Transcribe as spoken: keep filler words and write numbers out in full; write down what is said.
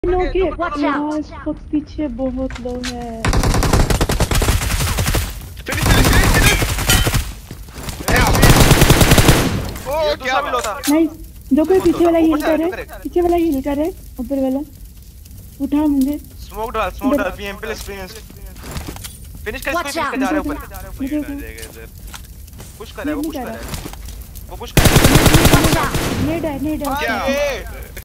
के Watch out! इसको पीछे बहुत लो है। Finish finish finish. ओ दूसरा भी लो था। नाइस। जो कोई पीछे वाला हील करे, पीछे वाला हील करे, ऊपर वाला उठा मुझे। स्मोक डाल स्मोक डाल पीएम पे एक्सपीरियंस। फिनिश कर फिनिश कर जा रहे ऊपर। पुश कर रहा है वो पुश कर रहा है वो पुश कर रहा है। नेड है नेड है। क्या